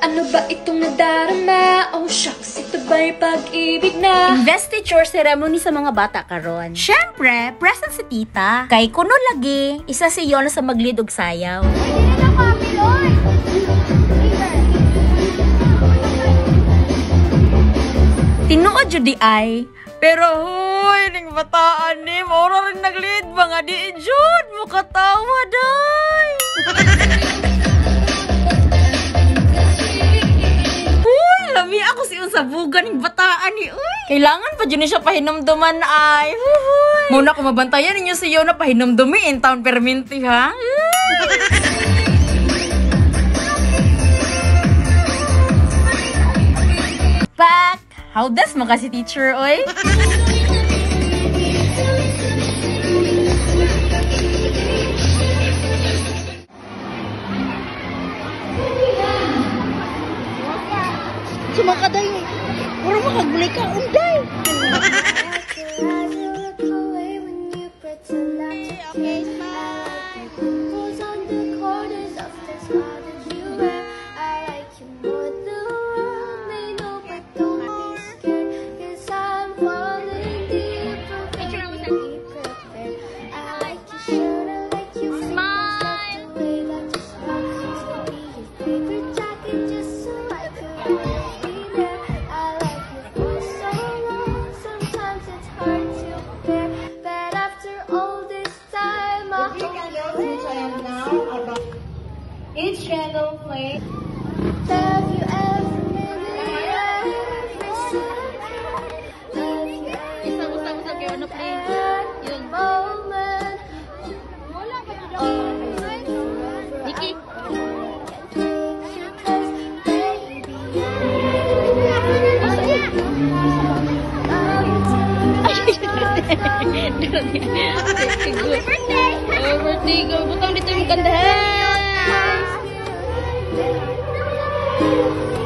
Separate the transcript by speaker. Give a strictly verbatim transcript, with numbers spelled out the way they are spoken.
Speaker 1: Ano ba itong nadarama? Oh shucks, ito ba'y pag-ibig na?
Speaker 2: Investiture ceremony sa mga bata karon. Syempre, present si tita. Kay kuno lagi, isa si Yona sa maglid og sayaw. Tinuod jud di ay. Pero huy, ning bataan ni, maura rin naglid ba nga di jud mo katawa day. Lami ako si unsa bugan ning bataan ni uy. Kailangan pa jud ni siya pahinumduman ay. Huhuy. Muna ko mabantayan ninyo si Yona pahinumdumi in town perminti ha. Back. How does mo kasi teacher oy?
Speaker 3: Sumakaday, puro makagbuli ka, unday. Okay,
Speaker 4: each candle flame.
Speaker 1: Have you ever been every
Speaker 4: Isang-usang-usang kayo na play. Yun.
Speaker 1: moment?
Speaker 4: Nikki.
Speaker 1: Happy birthday!
Speaker 4: Oh, birthday girl. Butang dito yung gandahan.